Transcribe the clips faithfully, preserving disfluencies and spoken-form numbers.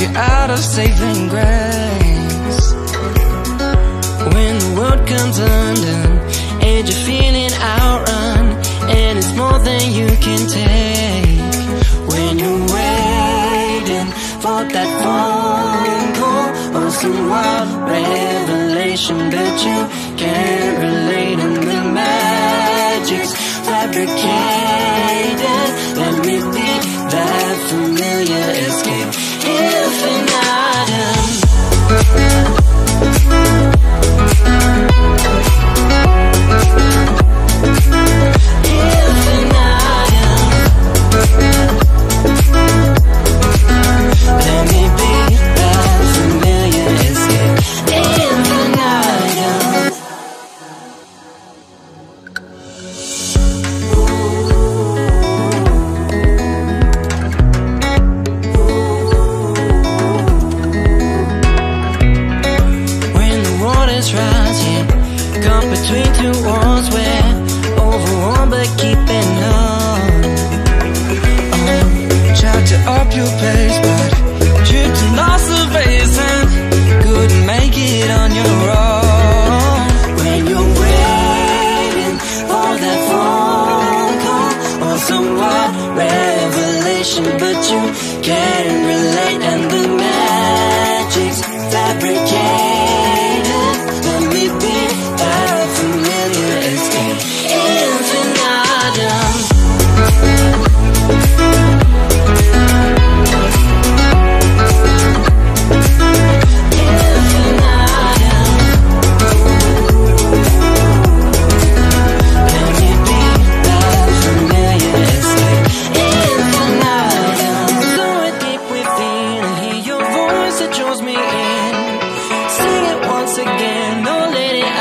you out of saving grace. When the world comes undone and you're feeling outrun, and it's more than you can take. When you're waiting for that phone call or some wild revelation that you can't relate, and the magic's fabricated. Let me be that familiar escape, infinitum. Rising, caught between two walls, we're overwhelmed but keeping on. um, Tried to up your pace, but tripped and lost the race and couldn't make it on your own. When you're waiting for that phone call or some wild revelation, but you can't relate, and the magic's fabricated.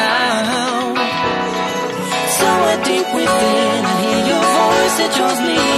Deep within, I hear your voice that draws me in.